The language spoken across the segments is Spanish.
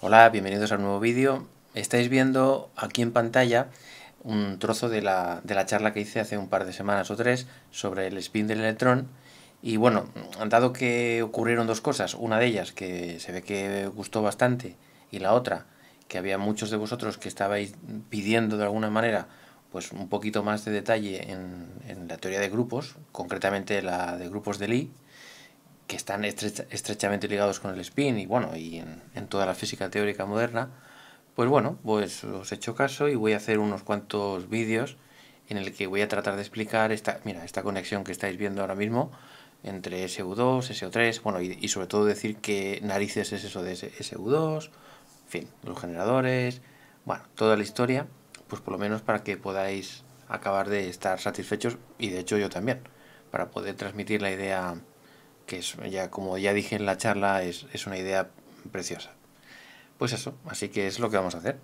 Hola, bienvenidos a un nuevo vídeo. Estáis viendo aquí en pantalla un trozo de la charla que hice hace un par de semanas o tres sobre el spin del electrón. Y bueno, dado que ocurrieron dos cosas, una de ellas que se ve que gustó bastante y la otra que había muchos de vosotros que estabais pidiendo de alguna manera pues un poquito más de detalle en la teoría de grupos, concretamente la de grupos de Lie, que están estrechamente ligados con el spin y bueno, y en toda la física teórica moderna, pues bueno, pues os he hecho caso y voy a hacer unos cuantos vídeos en el que voy a tratar de explicar esta conexión que estáis viendo ahora mismo entre SU2, SO3, bueno, y sobre todo decir qué narices es eso de SU2, en fin, los generadores, bueno, toda la historia, pues por lo menos para que podáis acabar de estar satisfechos, y de hecho yo también, para poder transmitir la idea que es, ya como ya dije en la charla, es una idea preciosa. Pues eso, así que es lo que vamos a hacer.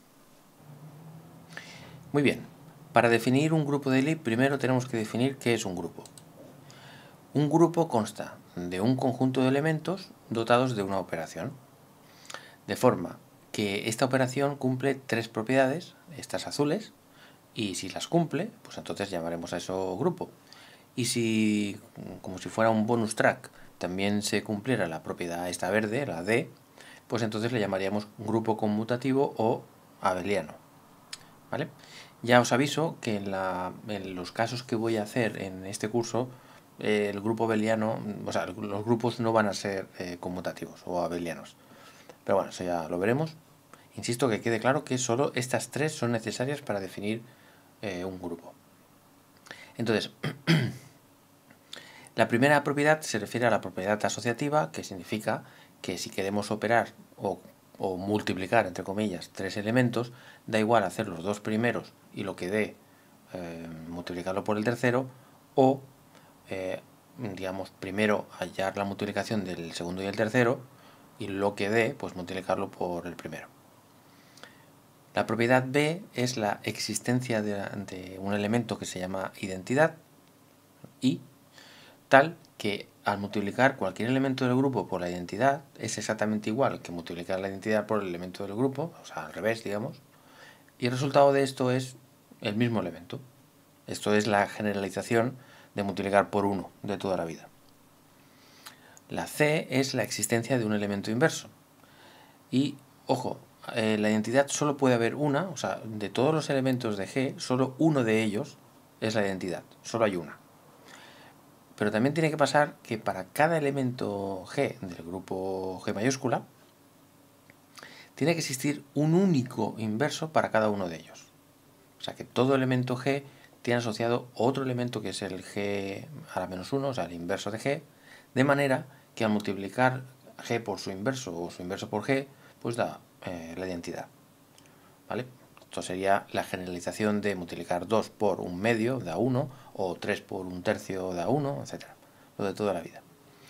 Muy bien, para definir un grupo de Lie, primero tenemos que definir qué es un grupo. Un grupo consta de un conjunto de elementos dotados de una operación, de forma que esta operación cumple tres propiedades, estas azules, y si las cumple, pues entonces llamaremos a eso grupo. Y si, como si fuera un bonus track, también se cumpliera la propiedad esta verde, la D, pues entonces le llamaríamos grupo conmutativo o abeliano. ¿Vale? Ya os aviso que en los casos que voy a hacer en este curso, el grupo abeliano, o sea, los grupos no van a ser conmutativos o abelianos. Pero bueno, eso ya lo veremos. Insisto que quede claro que solo estas tres son necesarias para definir un grupo. Entonces, la primera propiedad se refiere a la propiedad asociativa, que significa que si queremos operar o multiplicar, entre comillas, tres elementos, da igual hacer los dos primeros y lo que dé multiplicarlo por el tercero, o digamos, primero hallar la multiplicación del segundo y el tercero, y lo que dé, pues multiplicarlo por el primero. La propiedad B es la existencia de un elemento que se llama identidad, y tal que al multiplicar cualquier elemento del grupo por la identidad es exactamente igual que multiplicar la identidad por el elemento del grupo, o sea, al revés, digamos, y el resultado de esto es el mismo elemento. Esto es la generalización de multiplicar por 1 de toda la vida. La C es la existencia de un elemento inverso. Y, ojo, la identidad solo puede haber una, o sea, de todos los elementos de G, solo uno de ellos es la identidad, solo hay una. Pero también tiene que pasar que para cada elemento G del grupo G mayúscula, tiene que existir un único inverso para cada uno de ellos. O sea que todo elemento G tiene asociado otro elemento que es el G a la menos 1, o sea el inverso de G, de manera que al multiplicar G por su inverso o su inverso por G, pues da la identidad. ¿Vale? Esto sería la generalización de multiplicar 2 por un medio, da 1, o 3 por un tercio, da 1, etc. Lo de toda la vida.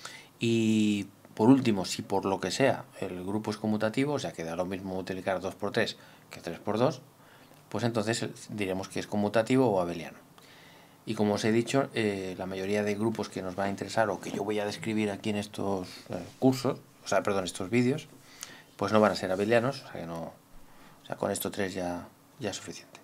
Y por último, si por lo que sea el grupo es conmutativo, o sea que da lo mismo multiplicar 2 por 3 que 3 por 2, pues entonces diremos que es conmutativo o abeliano. Y como os he dicho, la mayoría de grupos que nos van a interesar o que yo voy a describir aquí en estos cursos, o sea, perdón, estos vídeos, pues no van a ser abelianos, o sea que no, o sea, con estos tres ya es suficiente.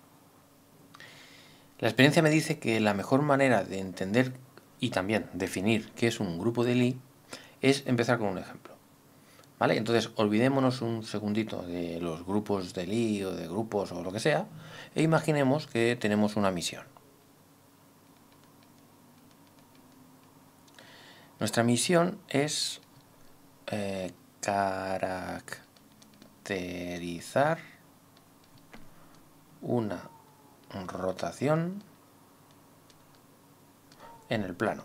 La experiencia me dice que la mejor manera de entender y también definir qué es un grupo de Lie es empezar con un ejemplo. ¿Vale? Entonces, olvidémonos un segundito de los grupos de Lie o de grupos o lo que sea, e imaginemos que tenemos una misión. Nuestra misión es caracterizar una rotación en el plano.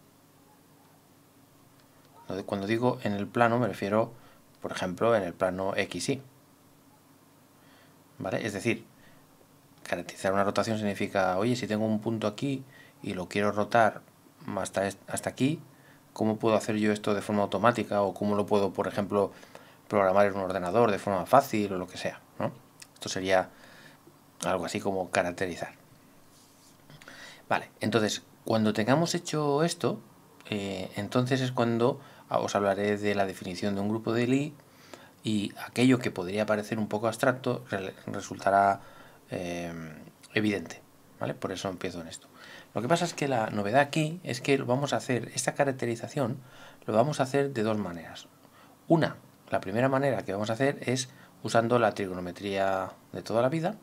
Cuando digo en el plano me refiero, por ejemplo, en el plano XY. ¿Vale? Es decir, caracterizar una rotación significa, oye, si tengo un punto aquí y lo quiero rotar hasta aquí, ¿cómo puedo hacer yo esto de forma automática? O cómo lo puedo, por ejemplo, programar en un ordenador de forma fácil o lo que sea, ¿no? Esto sería algo así como caracterizar. Vale, entonces, cuando tengamos hecho esto, entonces es cuando os hablaré de la definición de un grupo de Lie y aquello que podría parecer un poco abstracto resultará evidente, ¿vale? Por eso empiezo en esto. Lo que pasa es que la novedad aquí es que vamos a hacer esta caracterización, lo vamos a hacer de dos maneras. La primera manera que vamos a hacer es usando la trigonometría de toda la vida.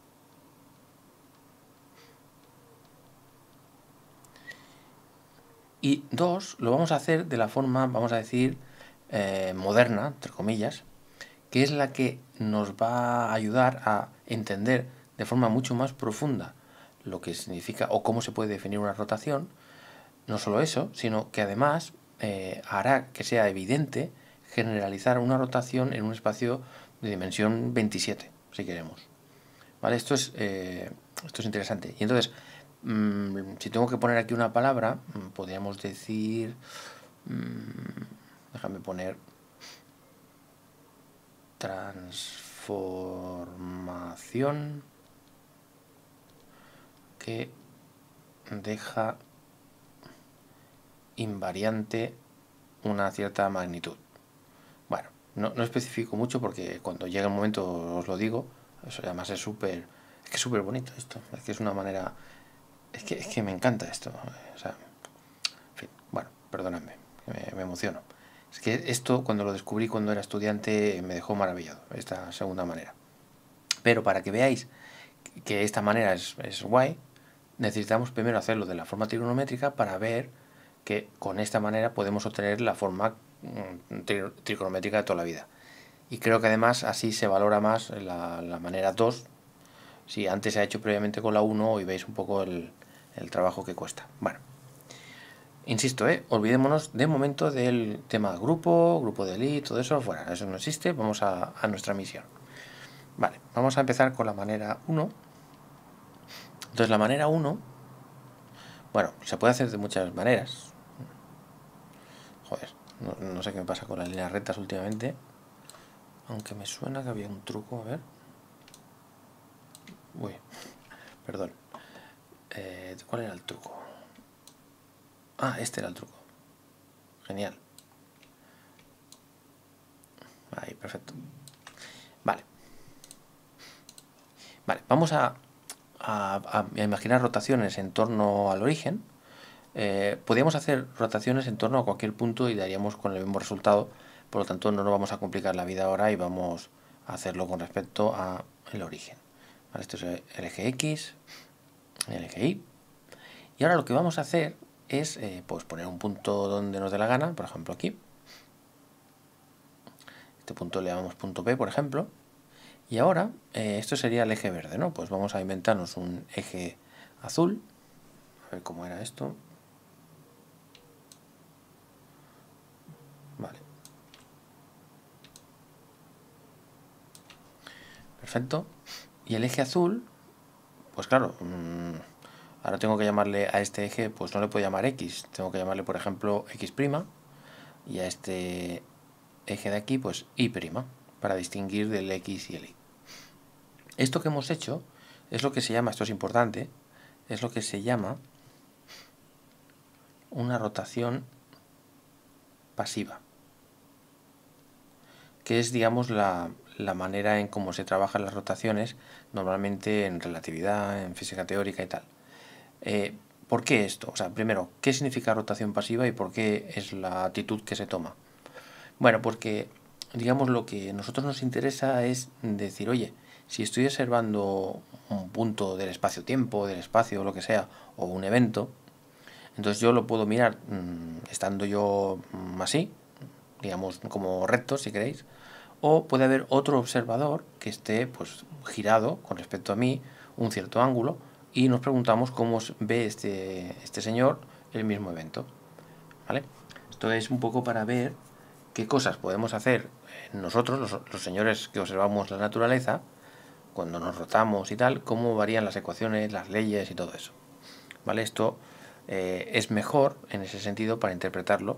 Y dos, lo vamos a hacer de la forma, vamos a decir, moderna, entre comillas, que es la que nos va a ayudar a entender de forma mucho más profunda lo que significa o cómo se puede definir una rotación. No solo eso, sino que además hará que sea evidente generalizar una rotación en un espacio de dimensión 27, si queremos. ¿Vale? Esto es interesante. Y entonces, si tengo que poner aquí una palabra, podríamos decir, déjame poner transformación que deja invariante una cierta magnitud. Bueno, no especifico mucho porque cuando llegue el momento os lo digo. Eso además es súper bonito esto. Es que es una manera... Es que me encanta esto. O sea, en fin, bueno, perdonadme, me emociono. Es que esto, cuando lo descubrí cuando era estudiante, me dejó maravillado, esta segunda manera. Pero para que veáis que esta manera es guay, necesitamos primero hacerlo de la forma trigonométrica para ver que con esta manera podemos obtener la forma trigonométrica de toda la vida. Y creo que además así se valora más la manera 2. Si antes se ha hecho previamente con la 1 y veis un poco el trabajo que cuesta. Bueno, insisto, olvidémonos de momento del tema grupo de elite, todo eso fuera, eso no existe, vamos a nuestra misión. Vale, vamos a empezar con la manera 1. Entonces la manera 1, bueno, se puede hacer de muchas maneras. Joder, no sé qué me pasa con las líneas rectas últimamente. Aunque me suena que había un truco, a ver. Uy, perdón. ¿Cuál era el truco? Ah, este era el truco. Genial. Ahí, perfecto. Vale. Vale, vamos a imaginar rotaciones en torno al origen. Podríamos hacer rotaciones en torno a cualquier punto y daríamos con el mismo resultado. Por lo tanto, no nos vamos a complicar la vida ahora y vamos a hacerlo con respecto al origen. Vale, esto es el eje X, el eje Y. Y ahora lo que vamos a hacer es pues poner un punto donde nos dé la gana, por ejemplo aquí. Este punto le llamamos punto P, por ejemplo. Y ahora, esto sería el eje verde, ¿no? Pues vamos a inventarnos un eje azul. A ver cómo era esto. Vale. Perfecto. Y el eje azul, pues claro, ahora tengo que llamarle a este eje, pues no le puedo llamar X. Tengo que llamarle, por ejemplo, X'. Y a este eje de aquí, pues Y', para distinguir del X y el Y. Esto que hemos hecho es lo que se llama, esto es importante, es lo que se llama una rotación pasiva, que es, digamos, la manera en cómo se trabajan las rotaciones normalmente en relatividad, en física teórica y tal. ¿Por qué esto? O sea, primero, ¿qué significa rotación pasiva y por qué es la actitud que se toma? Bueno, porque, digamos, lo que a nosotros nos interesa es decir, oye, si estoy observando un punto del espacio-tiempo, del espacio, o lo que sea, o un evento, entonces yo lo puedo mirar estando yo así, digamos, como recto, si queréis, o puede haber otro observador que esté pues girado con respecto a mí, un cierto ángulo, y nos preguntamos cómo ve este señor el mismo evento. ¿Vale? Esto es un poco para ver qué cosas podemos hacer nosotros, los señores que observamos la naturaleza, cuando nos rotamos y tal, cómo varían las ecuaciones, las leyes y todo eso. ¿Vale? Esto es mejor en ese sentido para interpretarlo,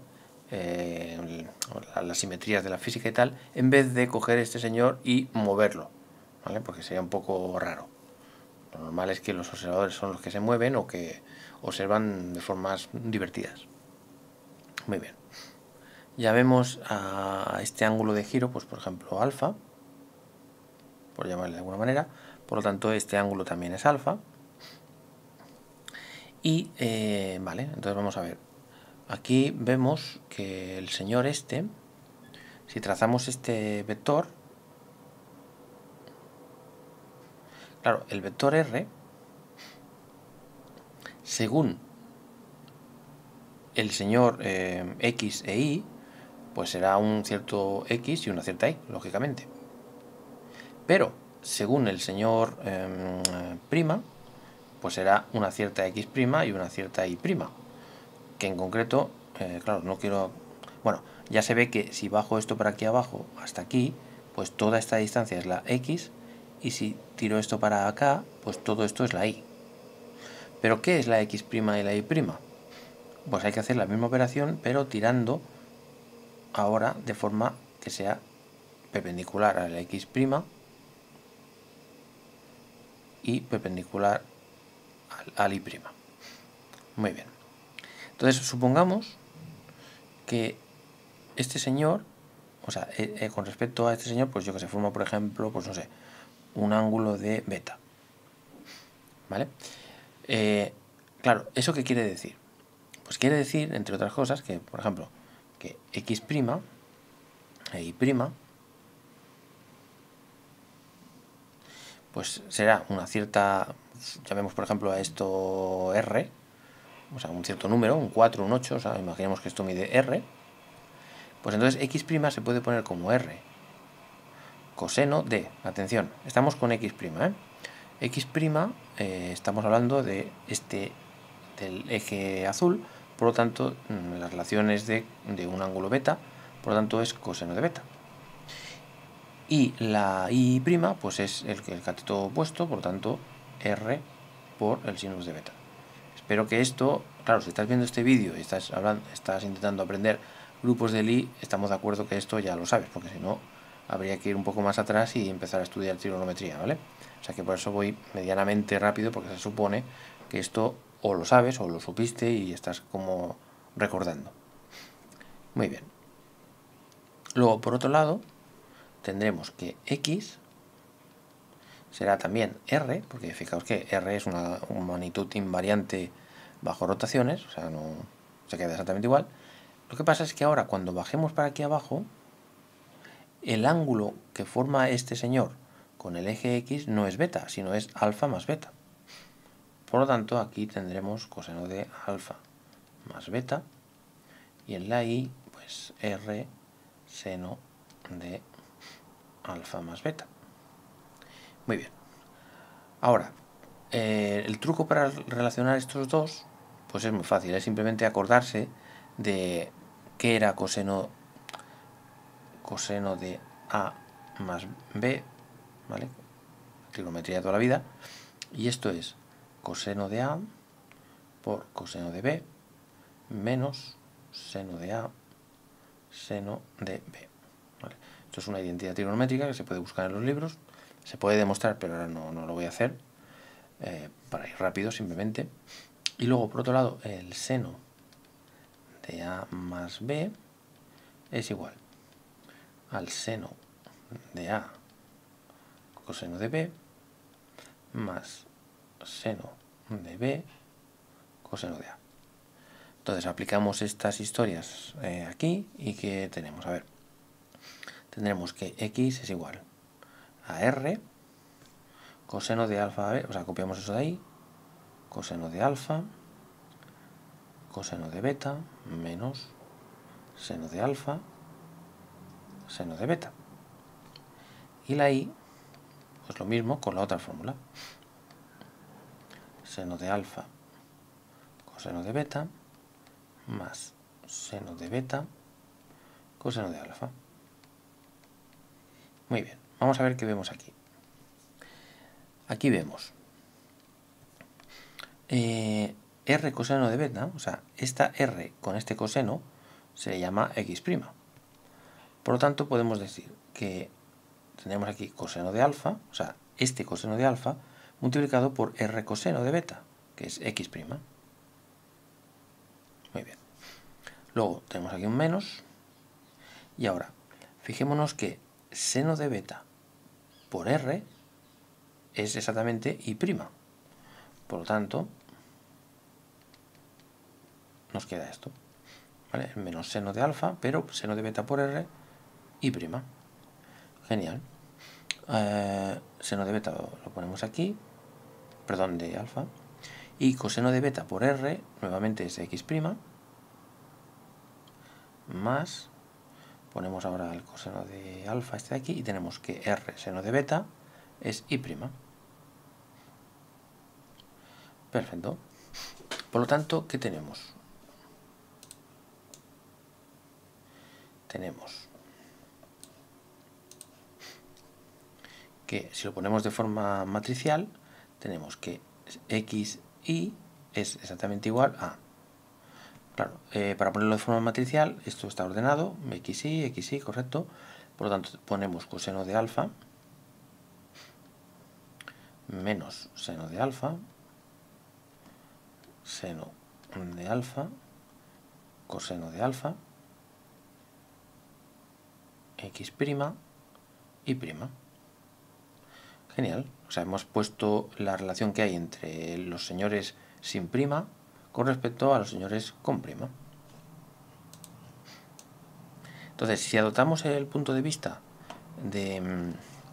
las simetrías de la física y tal, en vez de coger este señor y moverlo, ¿vale? Porque sería un poco raro. Lo normal es que los observadores son los que se mueven o que observan de formas divertidas. Muy bien. ya vemos a este ángulo de giro, pues por ejemplo alfa, por llamarle de alguna manera, por lo tanto este ángulo también es alfa. Y vale, entonces vamos a ver. Aquí vemos que el señor este, si trazamos este vector, claro, el vector R, según el señor X e Y, pues será un cierto X y una cierta Y, lógicamente. Pero, según el señor prima, pues será una cierta X prima y una cierta Y prima. Que en concreto, claro, no quiero... Bueno, ya se ve que si bajo esto para aquí abajo, hasta aquí, pues toda esta distancia es la X, y si tiro esto para acá, pues todo esto es la Y. ¿Pero qué es la X' y la Y'? Pues hay que hacer la misma operación, pero tirando ahora de forma que sea perpendicular a la X' y perpendicular al Y'. Muy bien. Entonces, supongamos que este señor, o sea, con respecto a este señor, pues yo que sé, forma, por ejemplo, pues no sé, un ángulo de beta. ¿Vale? Claro, ¿eso qué quiere decir? Pues quiere decir, entre otras cosas, que, por ejemplo, que X' e Y', pues será una cierta, llamemos por ejemplo a esto R, o sea, un cierto número, un 4, un 8, o sea, imaginemos que esto mide R, pues entonces X' se puede poner como R coseno de, atención, estamos con X', X', estamos hablando de del eje azul, por lo tanto, las relaciones de un ángulo beta, por lo tanto es coseno de beta. Y la Y', pues es el cateto opuesto, por lo tanto, R por el sinus de beta. Espero que esto, claro, si estás viendo este vídeo y estás intentando aprender grupos de Lie, estamos de acuerdo que esto ya lo sabes, porque si no, habría que ir un poco más atrás y empezar a estudiar trigonometría, ¿vale? O sea que por eso voy medianamente rápido, porque se supone que esto o lo sabes o lo supiste y estás como recordando. Muy bien. Luego, por otro lado, tendremos que X será también R, porque fijaos que R es una magnitud invariante bajo rotaciones, o sea, no se queda exactamente igual. Lo que pasa es que ahora cuando bajemos para aquí abajo, el ángulo que forma este señor con el eje X no es beta, sino es alfa más beta. Por lo tanto, aquí tendremos coseno de alfa más beta, y en la Y, pues R seno de alfa más beta. Muy bien. Ahora, el truco para relacionar estos dos, pues es muy fácil, es simplemente acordarse de qué era coseno de A más B, ¿vale? Trigonometría de toda la vida, y esto es coseno de A por coseno de B menos seno de A seno de B. ¿Vale? Esto es una identidad trigonométrica que se puede buscar en los libros, se puede demostrar, pero ahora no lo voy a hacer, para ir rápido simplemente. Y luego, por otro lado, el seno de A más B es igual al seno de A coseno de B más seno de B coseno de A. Entonces aplicamos estas historias aquí y ¿qué tenemos? A ver, tendremos que X es igual a R coseno de alfa B, o sea, copiamos eso de ahí, coseno de alfa coseno de beta menos seno de alfa seno de beta. Y la Y, pues lo mismo con la otra fórmula. Seno de alfa coseno de beta más seno de beta coseno de alfa. Muy bien, vamos a ver qué vemos aquí. Aquí vemos R coseno de beta, o sea, esta R con este coseno se le llama X'. Por lo tanto, podemos decir que tenemos aquí coseno de alfa, o sea, este coseno de alfa multiplicado por R coseno de beta, que es X'. Muy bien. Luego tenemos aquí un menos, Y ahora, fijémonos que seno de beta por r es exactamente y'. Por lo tanto, nos queda esto, ¿vale? Menos seno de alfa, pero seno de beta por r y'. Genial. Seno de beta lo ponemos aquí, perdón, de alfa. Y coseno de beta por r, nuevamente es x', más, ponemos ahora el coseno de alfa este de aquí, y tenemos que r seno de beta es y'. Perfecto. Por lo tanto, ¿qué tenemos? Tenemos que si lo ponemos de forma matricial, tenemos que xy es exactamente igual a... Claro, para ponerlo de forma matricial, esto está ordenado, xy, correcto. Por lo tanto, ponemos coseno de alfa menos seno de alfa, seno de alfa, coseno de alfa, x' y'. Genial. O sea, hemos puesto la relación que hay entre los señores sin prima con respecto a los señores con prima. Entonces, si adoptamos el punto de vista de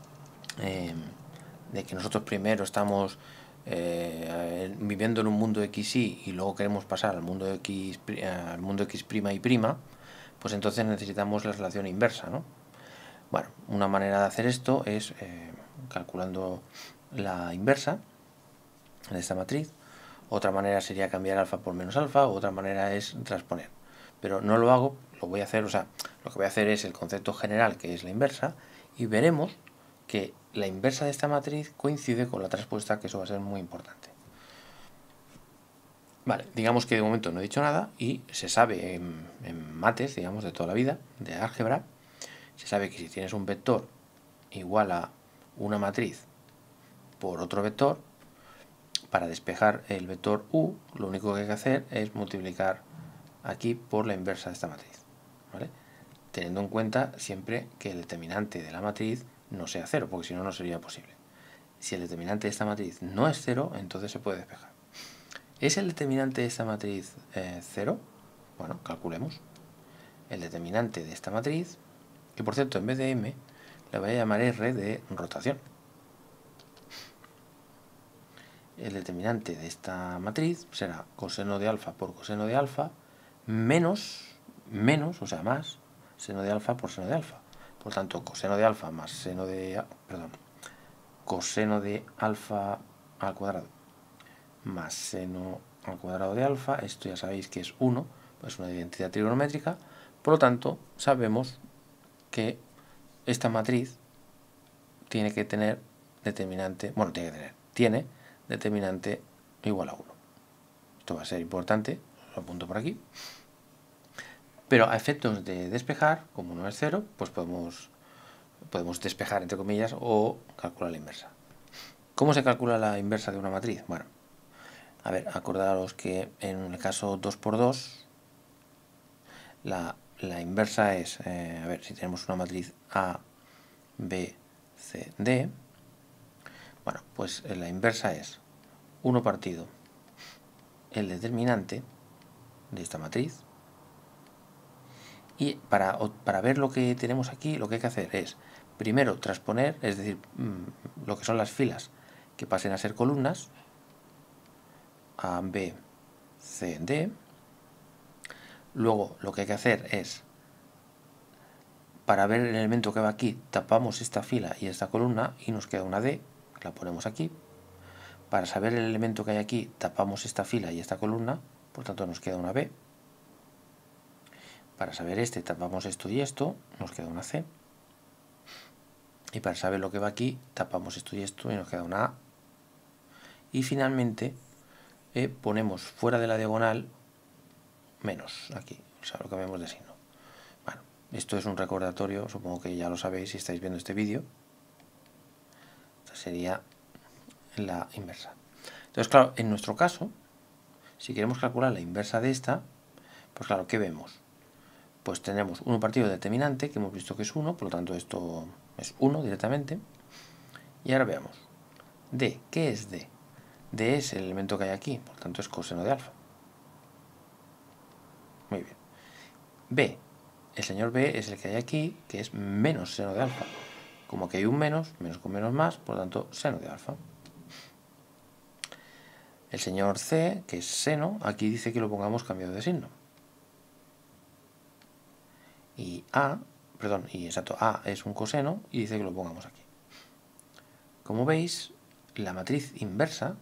que nosotros primero estamos viviendo en un mundo xy y luego queremos pasar al mundo x', y prima, pues entonces necesitamos la relación inversa, ¿no? Bueno, una manera de hacer esto es calculando la inversa de esta matriz. Otra manera sería cambiar alfa por menos alfa, otra manera es transponer. Pero no lo hago, lo voy a hacer, o sea, lo que voy a hacer es el concepto general, que es la inversa, y veremos que la inversa de esta matriz coincide con la transpuesta, que eso va a ser muy importante. Vale, digamos que de momento no he dicho nada y se sabe en mates, digamos, de toda la vida, de álgebra, se sabe que si tienes un vector igual a una matriz por otro vector, para despejar el vector u, lo único que hay que hacer es multiplicar aquí por la inversa de esta matriz, ¿vale? Teniendo en cuenta siempre que el determinante de la matriz no sea 0, porque si no, no sería posible. Si el determinante de esta matriz no es 0, entonces se puede despejar. ¿Es el determinante de esta matriz 0? Bueno, calculemos. El determinante de esta matriz, que por cierto en vez de m, le voy a llamar r de rotación. El determinante de esta matriz será coseno de alfa por coseno de alfa menos, o sea, más, seno de alfa por seno de alfa. Por lo tanto, coseno de alfa más coseno de alfa al cuadrado más seno al cuadrado de alfa, esto ya sabéis que es 1, pues una identidad trigonométrica, por lo tanto, sabemos que esta matriz tiene que tener determinante, bueno, tiene determinante igual a 1. Esto va a ser importante, lo apunto por aquí. Pero a efectos de despejar, como no es 0, pues podemos despejar, entre comillas, o calcular la inversa. ¿Cómo se calcula la inversa de una matriz? Bueno, a ver, acordaros que en el caso 2×2, la inversa es, a ver, si tenemos una matriz A, B, C, D, bueno, pues la inversa es 1 partido el determinante de esta matriz. Y para ver lo que tenemos aquí, lo que hay que hacer es primero transponer, es decir, lo que son las filas que pasen a ser columnas, A, B, C, D. Luego lo que hay que hacer es, para ver el elemento que va aquí, tapamos esta fila y esta columna y nos queda una D, la ponemos aquí. Para saber el elemento que hay aquí, tapamos esta fila y esta columna, por tanto nos queda una B. Para saber este, tapamos esto y esto, nos queda una C. Y para saber lo que va aquí, tapamos esto y esto y nos queda una A. Y finalmente ponemos fuera de la diagonal menos aquí, o sea, lo cambiamos de signo. Bueno, esto es un recordatorio, supongo que ya lo sabéis si estáis viendo este vídeo. Esta sería la inversa. Entonces, claro, en nuestro caso, si queremos calcular la inversa de esta, pues claro, ¿qué vemos? pues tenemos 1 partido determinante, que hemos visto que es 1, por lo tanto esto es 1 directamente. Y ahora veamos. D, ¿qué es D? D es el elemento que hay aquí, por lo tanto es coseno de alfa. Muy bien. B, el señor B es el que hay aquí, que es menos seno de alfa. Como que hay un menos, menos con menos más, por lo tanto seno de alfa. El señor C, que es seno, aquí dice que lo pongamos cambiado de signo. Y A, perdón, y exacto, A es un coseno y dice que lo pongamos aquí. Como veis, la matriz inversa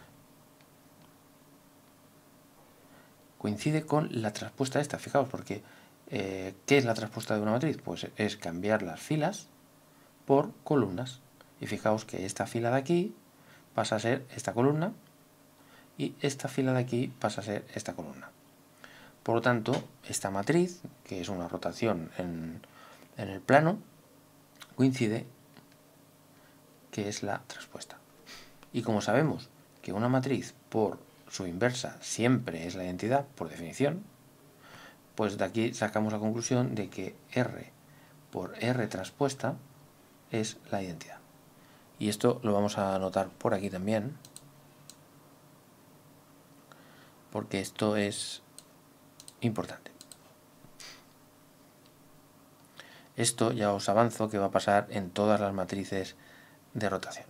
coincide con la traspuesta esta. Fijaos, porque ¿qué es la traspuesta de una matriz? Pues es cambiar las filas por columnas. Y fijaos que esta fila de aquí pasa a ser esta columna y esta fila de aquí pasa a ser esta columna. Por lo tanto, esta matriz, que es una rotación en el plano, coincide que es la traspuesta. Y como sabemos que una matriz por su inversa siempre es la identidad, por definición, pues de aquí sacamos la conclusión de que R por R traspuesta es la identidad. Y esto lo vamos a anotar por aquí también, porque esto es importante. Esto ya os avanzo que va a pasar en todas las matrices de rotación.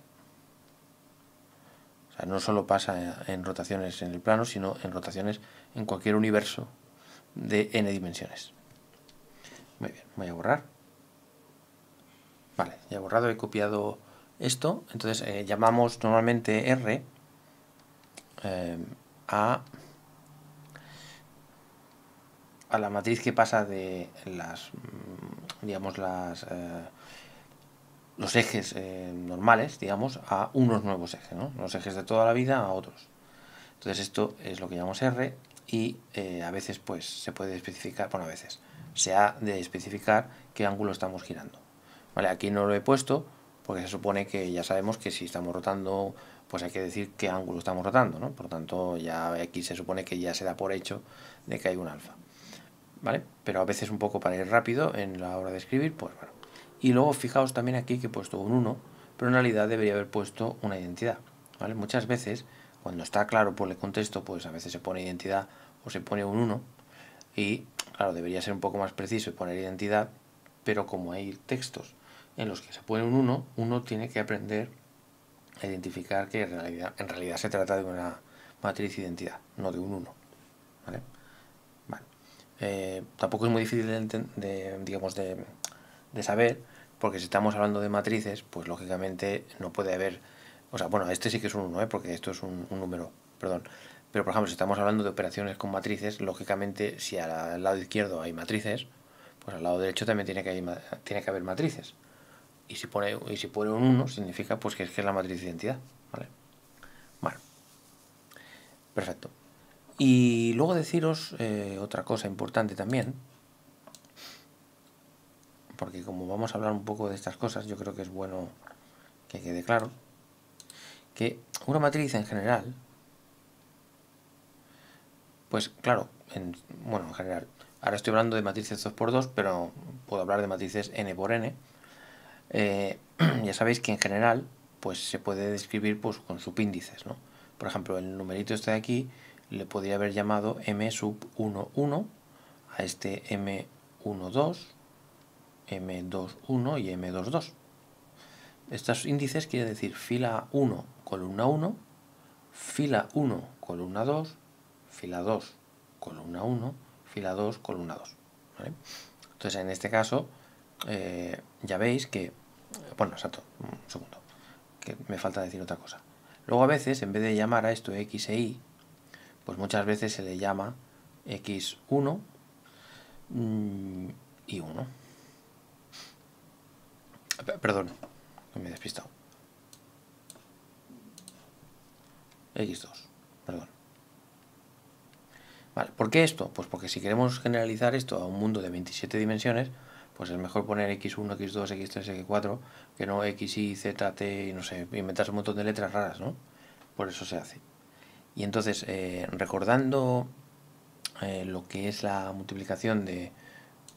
O sea, no solo pasa en rotaciones en el plano, sino en rotaciones en cualquier universo de n dimensiones. Muy bien, voy a borrar. Vale, ya he borrado, he copiado esto. Entonces llamamos normalmente R a la matriz que pasa de las, digamos, los ejes normales, digamos, a unos nuevos ejes, ¿no? Los ejes de toda la vida a otros. Entonces esto es lo que llamamos R y a veces pues se puede especificar, bueno, a veces se ha de especificar qué ángulo estamos girando. Vale, aquí no lo he puesto porque se supone que ya sabemos que si estamos rotando, pues hay que decir qué ángulo estamos rotando, ¿no? Por lo tanto, ya aquí se supone que ya se da por hecho de que hay un alfa. ¿Vale? Pero a veces un poco para ir rápido en la hora de escribir, pues bueno. Y luego fijaos también aquí que he puesto un 1, pero en realidad debería haber puesto una identidad, ¿vale? Muchas veces, cuando está claro por el contexto, pues a veces se pone identidad o se pone un 1 y, claro, debería ser un poco más preciso y poner identidad, pero como hay textos en los que se pone un 1, uno tiene que aprender a identificar que en realidad se trata de una matriz identidad, no de un 1, ¿vale? Tampoco es muy difícil de saber, porque si estamos hablando de matrices, pues lógicamente no puede haber, o sea, bueno, este sí que es un 1, porque esto es un número, perdón, pero por ejemplo, si estamos hablando de operaciones con matrices, lógicamente si al lado izquierdo hay matrices, pues al lado derecho también tiene que haber matrices. Y si pone un 1, significa pues que es la matriz de identidad, ¿vale? Bueno, perfecto. Y luego deciros otra cosa importante también, porque como vamos a hablar un poco de estas cosas, yo creo que es bueno que quede claro que una matriz en general, pues claro, en general, ahora estoy hablando de matrices 2×2, pero puedo hablar de matrices n por n. Ya sabéis que en general pues se puede describir pues con subíndices, ¿no? Por ejemplo, el numerito este de aquí le podría haber llamado m sub 1, 1 a este m1, 2, m2, 1 y m2, 2. Estos índices quiere decir fila 1, columna 1, fila 1, columna 2, fila 2, columna 1, fila 2, columna 2. ¿Vale? Entonces, en este caso, ya veis que, bueno, exacto, un segundo, que me falta decir otra cosa. Luego a veces, en vez de llamar a esto x e y, pues muchas veces se le llama x1 y 1. Perdón, me he despistado. x2, perdón. Vale, ¿por qué esto? Pues porque si queremos generalizar esto a un mundo de 27 dimensiones, pues es mejor poner x1, x2, x3, x4, que no x, y, z, t, no sé, inventarse un montón de letras raras, ¿no? Por eso se hace. Y entonces, recordando lo que es la multiplicación de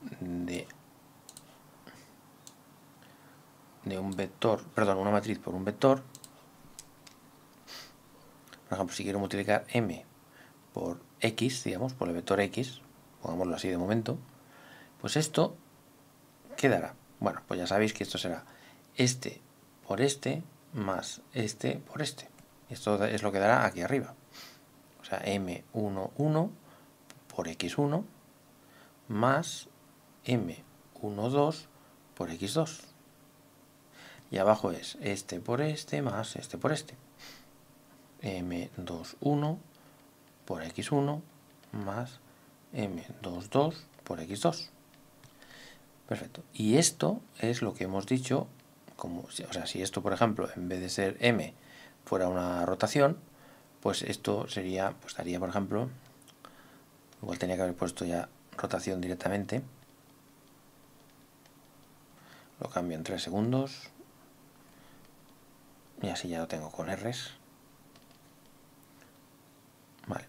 de un vector, perdón, una matriz por un vector. Por ejemplo, si quiero multiplicar m por x, digamos, por el vector x, pongámoslo así de momento, pues esto, ¿qué dará? Bueno, pues ya sabéis que esto será este por este más este por este. Esto es lo que dará aquí arriba. O sea, m11 por x1 más m12 por x2. Y abajo es este por este más este por este. m21 por x1 más m22 por x2. Perfecto. Y esto es lo que hemos dicho, como, o sea, si esto, por ejemplo, en vez de ser m fuera una rotación, pues esto sería, pues daría, por ejemplo, igual tenía que haber puesto ya rotación directamente. Lo cambio en 3 segundos. Y así ya lo tengo con R's. Vale.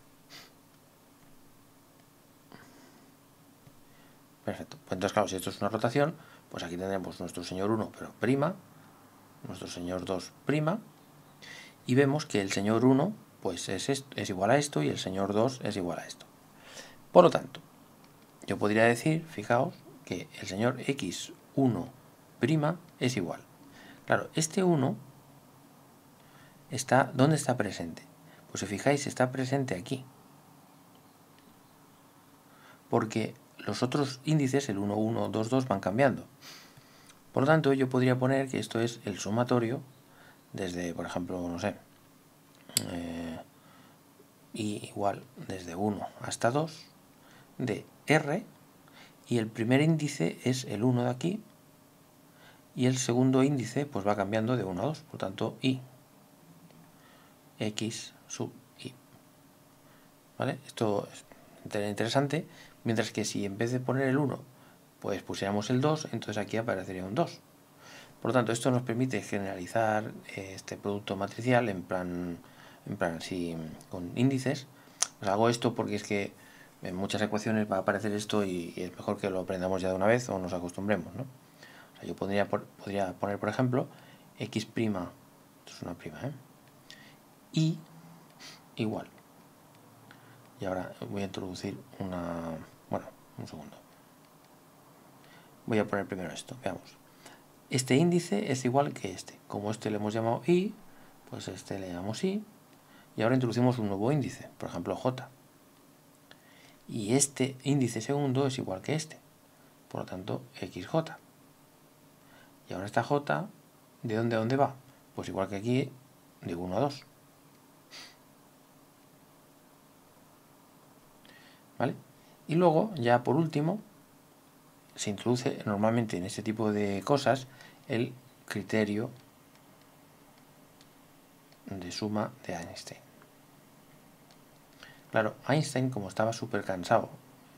Perfecto. Pues entonces, claro, si esto es una rotación, pues aquí tendremos nuestro señor 1, pero prima, nuestro señor 2 prima, y vemos que el señor 1 pues es igual a esto y el señor 2 es igual a esto. Por lo tanto, yo podría decir, fijaos, que el señor x1' es igual. Claro, este 1 está, ¿dónde está presente? Pues si fijáis, está presente aquí. Porque los otros índices, el 1, 1, 2, 2, van cambiando. Por lo tanto, yo podría poner que esto es el sumatorio desde, por ejemplo, no sé, y igual desde 1 hasta 2 de R, y el primer índice es el 1 de aquí, y el segundo índice pues va cambiando de 1 a 2, por tanto, I, X sub I. ¿Vale? Esto es interesante, mientras que si en vez de poner el 1, pues pusiéramos el 2, entonces aquí aparecería un 2. Por lo tanto, esto nos permite generalizar este producto matricial en plan así con índices. Pues hago esto porque es que en muchas ecuaciones va a aparecer esto y es mejor que lo aprendamos ya de una vez o nos acostumbremos, ¿no? O sea, yo podría poner, por ejemplo, x', esto es una prima, y igual. Y ahora voy a introducir bueno, un segundo. Voy a poner primero esto, veamos. Este índice es igual que este. Como este le hemos llamado i, pues este le llamamos i. Y ahora introducimos un nuevo índice, por ejemplo j. Y este índice segundo es igual que este. Por lo tanto, xj. Y ahora esta j, ¿de dónde a dónde va? Pues igual que aquí, de 1 a 2. ¿Vale? Y luego, ya por último, se introduce normalmente en este tipo de cosas el criterio de suma de Einstein. Claro, Einstein, como estaba súper cansado,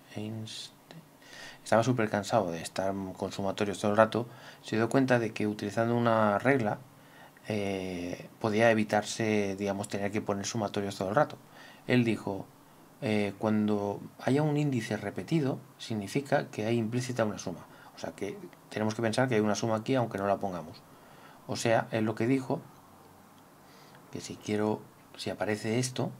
de estar con sumatorios todo el rato, se dio cuenta de que utilizando una regla podía evitarse, digamos, tener que poner sumatorios todo el rato. Él dijo, cuando haya un índice repetido, significa que hay implícita una suma. O sea que tenemos que pensar que hay una suma aquí aunque no la pongamos. O sea, es lo que dijo, que si aparece esto,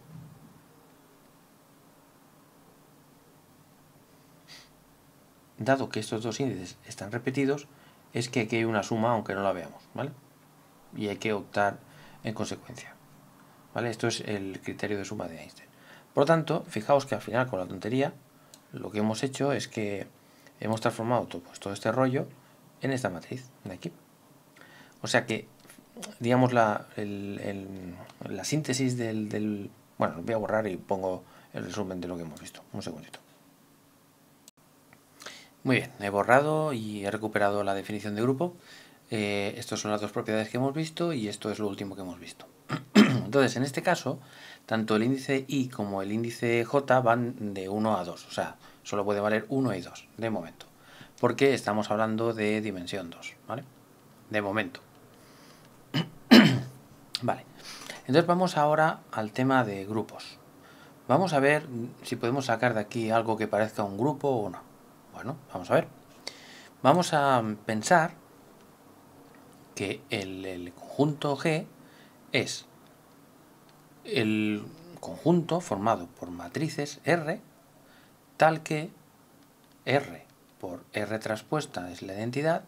dado que estos dos índices están repetidos, es que aquí hay una suma aunque no la veamos, ¿vale? Y hay que optar en consecuencia, ¿vale? Esto es el criterio de suma de Einstein. Por lo tanto, fijaos que al final con la tontería lo que hemos hecho es que hemos transformado todo este rollo en esta matriz de aquí. O sea que, digamos, la síntesis del... Bueno, lo voy a borrar y pongo el resumen de lo que hemos visto. Un segundito. Muy bien, he borrado y he recuperado la definición de grupo. Estas son las dos propiedades que hemos visto y esto es lo último que hemos visto. Entonces, en este caso, tanto el índice i como el índice j van de 1 a 2. O sea, solo puede valer 1 y 2 de momento. Porque estamos hablando de dimensión 2, ¿vale? De momento. Vale. Entonces vamos ahora al tema de grupos. Vamos a ver si podemos sacar de aquí algo que parezca un grupo o no. Bueno, vamos a ver. Vamos a pensar que el conjunto G es el conjunto formado por matrices R, tal que R por R traspuesta es la identidad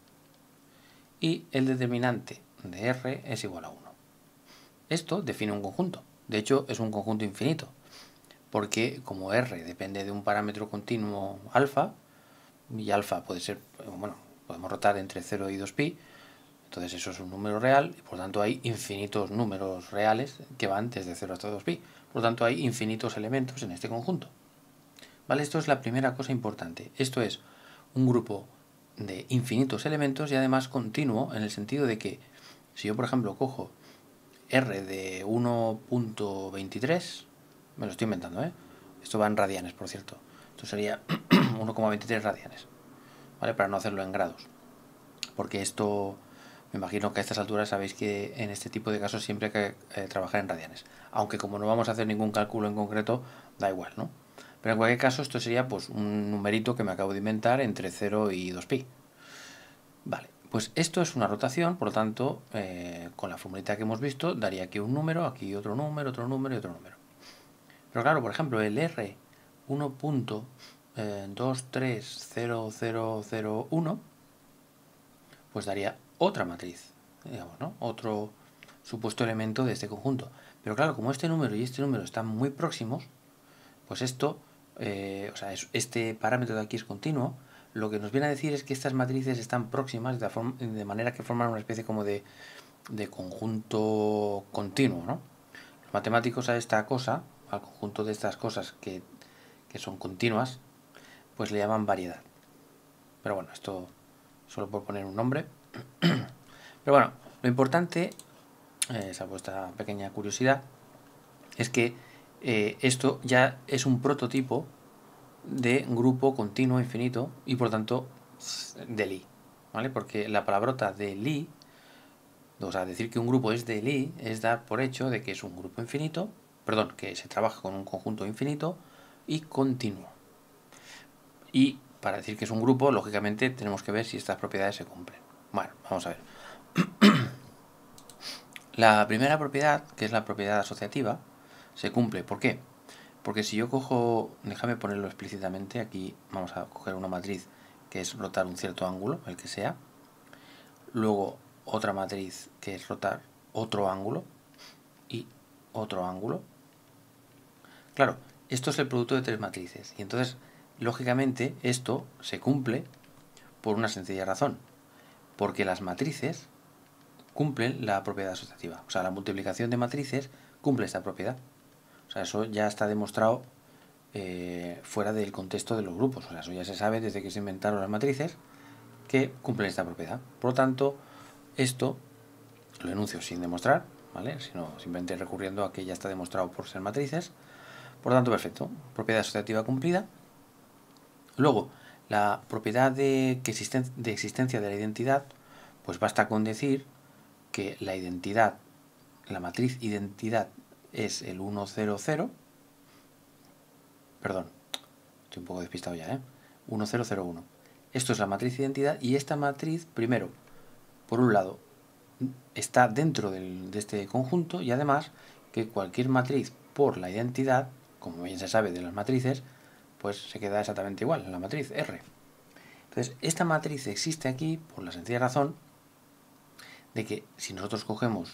y el determinante de R es igual a 1. Esto define un conjunto. De hecho, es un conjunto infinito, porque como R depende de un parámetro continuo alfa, y alfa puede ser, bueno, podemos rotar entre 0 y 2pi, entonces eso es un número real, y por lo tanto hay infinitos números reales que van desde 0 hasta 2pi. Por lo tanto hay infinitos elementos en este conjunto. ¿Vale? Esto es la primera cosa importante. Esto es un grupo de infinitos elementos y además continuo, en el sentido de que si yo, por ejemplo, cojo R de 1.23, me lo estoy inventando, ¿eh? Esto va en radianes, por cierto. Esto sería 1,23 radianes, ¿vale? Para no hacerlo en grados. Porque esto, me imagino que a estas alturas sabéis que en este tipo de casos siempre hay que trabajar en radianes. Aunque como no vamos a hacer ningún cálculo en concreto, da igual, ¿no? Pero en cualquier caso esto sería pues un numerito que me acabo de inventar entre 0 y 2pi. Vale, pues esto es una rotación, por lo tanto, con la formulita que hemos visto, daría aquí un número, aquí otro número, otro número y otro número. Pero claro, por ejemplo, el R 1.230001 pues daría otra matriz, digamos, ¿no? Otro supuesto elemento de este conjunto. Pero claro, como este número y este número están muy próximos, pues esto, o sea, este parámetro de aquí es continuo, lo que nos viene a decir es que estas matrices están próximas de manera que forman una especie como de conjunto continuo, ¿no? Los matemáticos a esta cosa, al conjunto de estas cosas que son continuas, pues le llaman variedad. Pero bueno, esto solo por poner un nombre. Pero bueno, lo importante, salvo esta pequeña curiosidad, es que esto ya es un prototipo de grupo continuo infinito y por tanto de Lie, ¿vale? Porque la palabrota de Lie, o sea, decir que un grupo es de Lie es dar por hecho de que es un grupo infinito, perdón, que se trabaja con un conjunto infinito y continuo. Y para decir que es un grupo, lógicamente tenemos que ver si estas propiedades se cumplen. Bueno, vamos a ver. La primera propiedad, que es la propiedad asociativa, se cumple. ¿Por qué? Porque si yo cojo, déjame ponerlo explícitamente, aquí vamos a coger una matriz que es rotar un cierto ángulo, el que sea, luego otra matriz que es rotar otro ángulo y otro ángulo. Claro, esto es el producto de tres matrices y entonces, lógicamente, esto se cumple por una sencilla razón, porque las matrices cumplen la propiedad asociativa, o sea, la multiplicación de matrices cumple esta propiedad. O sea, eso ya está demostrado fuera del contexto de los grupos. O sea, eso ya se sabe desde que se inventaron las matrices que cumplen esta propiedad. Por lo tanto, esto lo enuncio sin demostrar, ¿vale? Sino simplemente recurriendo a que ya está demostrado por ser matrices. Por lo tanto, perfecto. Propiedad asociativa cumplida. Luego, la propiedad de existencia de la identidad, pues basta con decir que la identidad, la matriz identidad es el 1, 0, 0. Perdón, estoy un poco despistado ya, 1, 0, 0, 1. Esto es la matriz identidad y esta matriz, primero, por un lado, está dentro de este conjunto y además que cualquier matriz por la identidad, como bien se sabe de las matrices, pues se queda exactamente igual, la matriz R. Entonces, esta matriz existe aquí por la sencilla razón de que si nosotros cogemos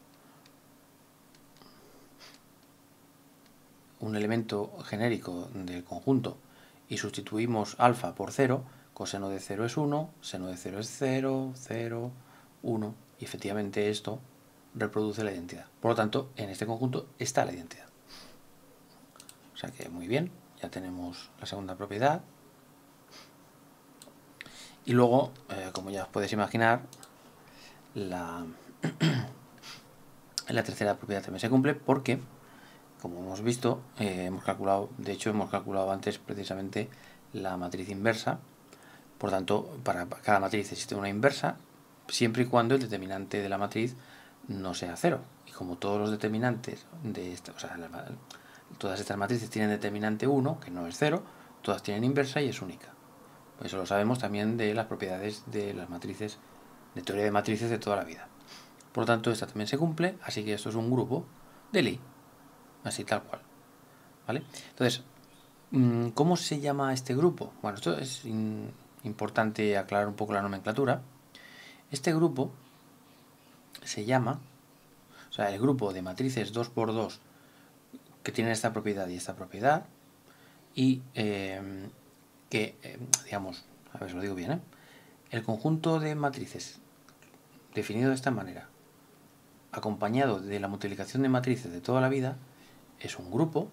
un elemento genérico del conjunto y sustituimos alfa por 0, coseno de 0 es 1, seno de 0 es 0, 0, 1, y efectivamente esto reproduce la identidad. Por lo tanto, en este conjunto está la identidad. O sea que muy bien, ya tenemos la segunda propiedad. Y luego, como ya os podéis imaginar, la tercera propiedad también se cumple porque, como hemos visto, hemos calculado antes precisamente la matriz inversa. Por tanto, para cada matriz existe una inversa, siempre y cuando el determinante de la matriz no sea 0. Y como todos los determinantes de esta, o sea, todas estas matrices tienen determinante 1, que no es 0, todas tienen inversa y es única. Pues eso lo sabemos también de las propiedades de las matrices, de teoría de matrices de toda la vida. Por lo tanto, esta también se cumple, así que esto es un grupo de Lie, así tal cual. ¿Vale? Entonces, ¿cómo se llama este grupo? Bueno, esto es importante aclarar un poco la nomenclatura. Este grupo se llama, o sea, el grupo de matrices 2×2 que tienen esta propiedad y esta propiedad, y digamos, a ver si lo digo bien, el conjunto de matrices definido de esta manera, acompañado de la multiplicación de matrices de toda la vida, es un grupo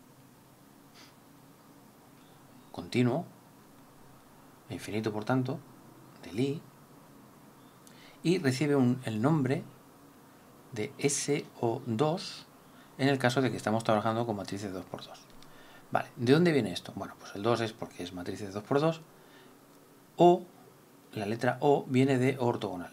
continuo, infinito por tanto, de Lie, y recibe el nombre de SO2 en el caso de que estamos trabajando con matrices 2×2. Vale, ¿de dónde viene esto? Bueno, pues el 2 es porque es matrices 2×2, o la letra O viene de ortogonal.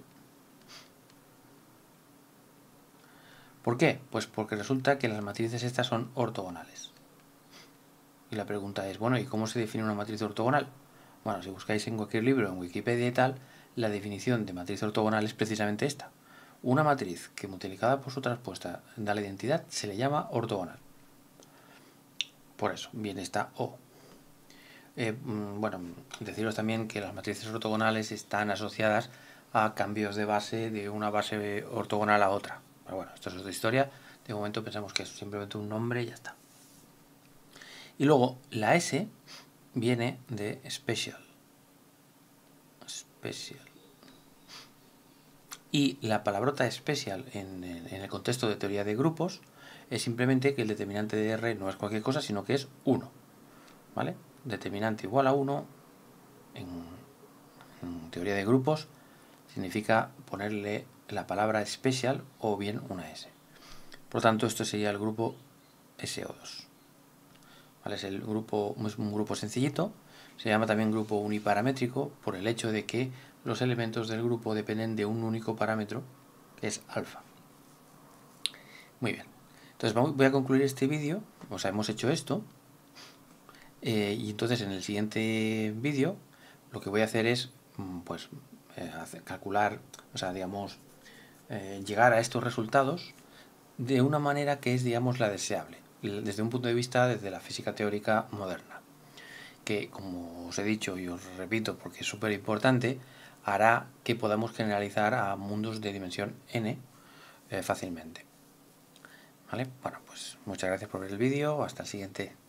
¿Por qué? Pues porque resulta que las matrices estas son ortogonales. Y la pregunta es, bueno, ¿y cómo se define una matriz ortogonal? Bueno, si buscáis en cualquier libro, en Wikipedia y tal, la definición de matriz ortogonal es precisamente esta. Una matriz que multiplicada por su traspuesta da la identidad se le llama ortogonal. Por eso viene esta O. Bueno, deciros también que las matrices ortogonales están asociadas a cambios de base de una base ortogonal a otra. Pero bueno, esto es otra historia. De momento pensamos que es simplemente un nombre y ya está. Y luego la S viene de special. Y la palabrota special en el contexto de teoría de grupos es simplemente que el determinante de R no es cualquier cosa, sino que es 1. ¿Vale? Determinante igual a 1 en teoría de grupos significa ponerle la palabra special o bien una S. Por lo tanto, esto sería el grupo SO2. ¿Vale? Es un grupo sencillito. Se llama también grupo uniparamétrico por el hecho de que los elementos del grupo dependen de un único parámetro, que es alfa. Muy bien. Entonces voy a concluir este vídeo. O sea, hemos hecho esto. Y entonces en el siguiente vídeo lo que voy a hacer es pues calcular, o sea, digamos, llegar a estos resultados de una manera que es, digamos, la deseable, desde un punto de vista desde la física teórica moderna, que, como os he dicho y os repito porque es súper importante, hará que podamos generalizar a mundos de dimensión n fácilmente. ¿Vale? Bueno, pues muchas gracias por ver el vídeo, hasta el siguiente.